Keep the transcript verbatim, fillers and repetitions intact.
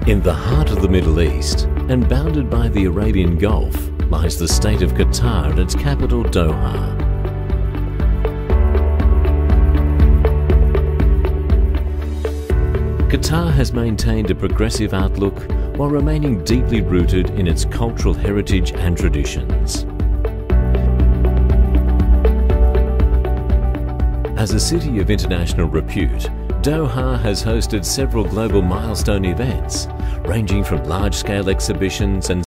In the heart of the Middle East and bounded by the Arabian Gulf lies the state of Qatar and its capital Doha. Qatar has maintained a progressive outlook while remaining deeply rooted in its cultural heritage and traditions. As a city of international repute, Doha has hosted several global milestone events, ranging from large-scale exhibitions and